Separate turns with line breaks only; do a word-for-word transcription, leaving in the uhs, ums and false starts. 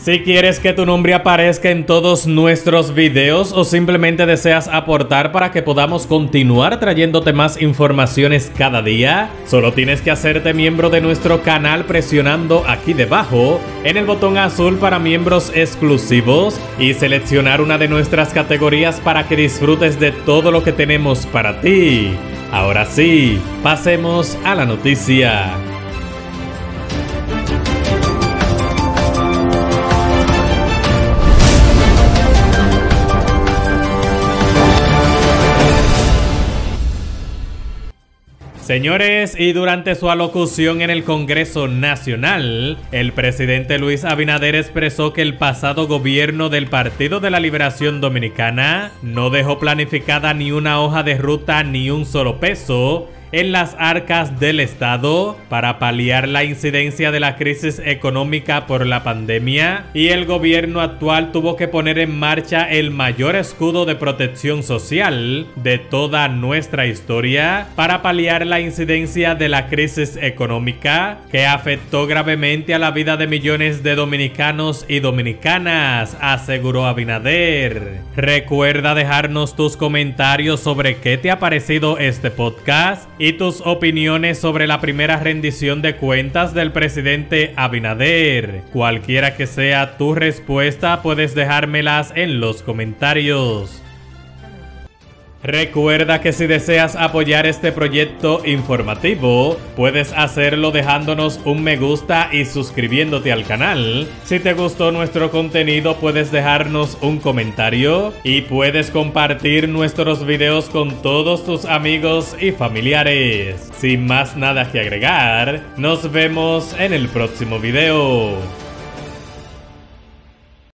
Si quieres que tu nombre aparezca en todos nuestros videos o simplemente deseas aportar para que podamos continuar trayéndote más informaciones cada día, solo tienes que hacerte miembro de nuestro canal presionando aquí debajo en el botón azul para miembros exclusivos y seleccionar una de nuestras categorías para que disfrutes de todo lo que tenemos para ti. Ahora sí, pasemos a la noticia. Señores, y durante su alocución en el Congreso Nacional, el presidente Luis Abinader expresó que el pasado gobierno del Partido de la Liberación Dominicana no dejó planificada ni una hoja de ruta ni un solo peso en las arcas del Estado para paliar la incidencia de la crisis económica por la pandemia, y el gobierno actual tuvo que poner en marcha el mayor escudo de protección social de toda nuestra historia para paliar la incidencia de la crisis económica que afectó gravemente a la vida de millones de dominicanos y dominicanas, aseguró Abinader. Recuerda dejarnos tus comentarios sobre qué te ha parecido este podcast y tus opiniones sobre la primera rendición de cuentas del presidente Abinader. Cualquiera que sea tu respuesta, puedes dejármelas en los comentarios. Recuerda que si deseas apoyar este proyecto informativo, puedes hacerlo dejándonos un me gusta y suscribiéndote al canal. Si te gustó nuestro contenido, puedes dejarnos un comentario y puedes compartir nuestros videos con todos tus amigos y familiares. Sin más nada que agregar, nos vemos en el próximo video.